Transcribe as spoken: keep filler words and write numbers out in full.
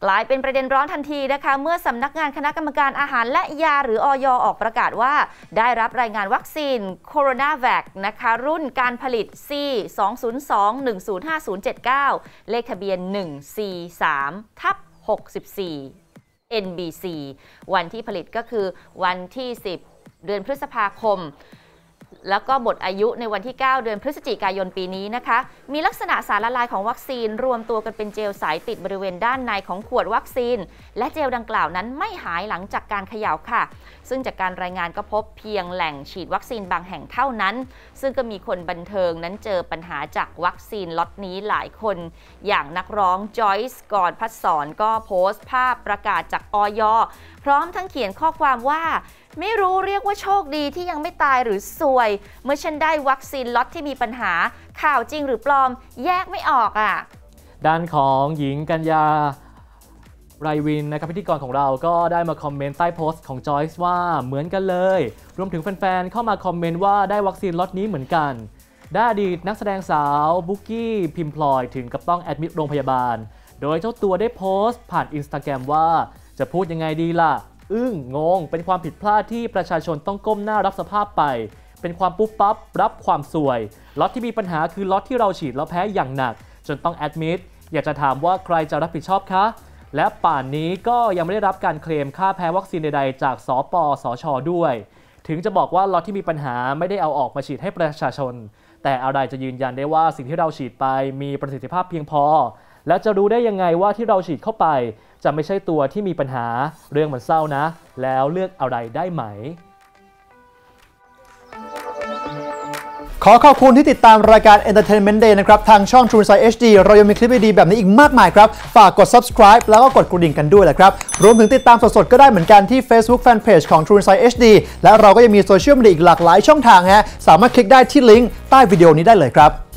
กลายเป็นประเด็นร้อนทันทีนะคะเมื่อสำนักงานคณะกรรมการอาหารและยาหรืออย.ออกประกาศว่าได้รับรายงานวัคซีนโคโรนาแวคนะคะรุ่นการผลิต ซี สอง ศูนย์ สอง หนึ่ง ศูนย์ ห้า ศูนย์ เจ็ด เก้า เลขทะเบียน หนึ่ง ซี สาม ทับ หกสิบสี่ เอ็น บี ซี วันที่ผลิตก็คือวันที่สิบเดือนพฤษภาคมแล้วก็หมดอายุในวันที่เก้าเดือนพฤศจิกายนปีนี้นะคะมีลักษณะสารละลายของวัคซีนรวมตัวกันเป็นเจลใสติดบริเวณด้านในของขวดวัคซีนและเจลดังกล่าวนั้นไม่หายหลังจากการเขย่าค่ะซึ่งจากการรายงานก็พบเพียงแหล่งฉีดวัคซีนบางแห่งเท่านั้นซึ่งก็มีคนบันเทิงนั้นเจอปัญหาจากวัคซีนล็อตนี้หลายคนอย่างนักร้องจอยส์กรพัฒสรก็โพสต์ภาพประกาศจากอย.พร้อมทั้งเขียนข้อความว่าไม่รู้เรียกว่าโชคดีที่ยังไม่ตายหรือซวยเมื่อฉันได้วัคซีนล็อตที่มีปัญหาข่าวจริงหรือปลอมแยกไม่ออกอ่ะด้านของหญิงกัญญาไรวินนะครับพิธีกรของเราก็ได้มาคอมเมนต์ใต้โพสต์ของจอยส์ว่าเหมือนกันเลยรวมถึงแฟนๆเข้ามาคอมเมนต์ว่าได้วัคซีนล็อตนี้เหมือนกันได้อดีตนักแสดงสาวบุ๊กกี้พิมพลอยถึงกับต้องแอดมิดโรงพยาบาลโดยเจ้าตัวได้โพสต์ผ่าน Instagram ว่าจะพูดยังไงดีล่ะอึ้งงงเป็นความผิดพลาดที่ประชาชนต้องก้มหน้ารับสภาพไปเป็นความปุ๊บปั๊บรับความสวยล็อตที่มีปัญหาคือล็อตที่เราฉีดแล้วแพ้อย่างหนักจนต้องแอดมิดอยากจะถามว่าใครจะรับผิดชอบคะและป่านนี้ก็ยังไม่ได้รับการเคลมค่าแพ้วัคซีนใดๆจากสปสช.ด้วยถึงจะบอกว่าล็อตที่มีปัญหาไม่ได้เอาออกมาฉีดให้ประชาชนแต่อะไรจะยืนยันได้ว่าสิ่งที่เราฉีดไปมีประสิทธิภาพเพียงพอและจะรู้ได้ยังไงว่าที่เราฉีดเข้าไปจะไม่ใช่ตัวที่มีปัญหาเรื่องมันเศร้านะแล้วเลือกอะไรได้ไหมขอขอบคุณที่ติดตามรายการ Entertainment Day นะครับทางช่อง True Insight เอช ดี เรายังมีคลิปดีๆแบบนี้อีกมากมายครับฝากกด Subscribe แล้วก็กดกระดิ่งกันด้วยแหละครับรวมถึงติดตามสดๆก็ได้เหมือนกันที่ Facebook Fanpage ของ True Insight เอช ดี และเราก็ยังมีโซเชียลมีเดียอีกหลากหลายช่องทางฮะสามารถคลิกได้ที่ลิงก์ใต้วิดีโอนี้ได้เลยครับ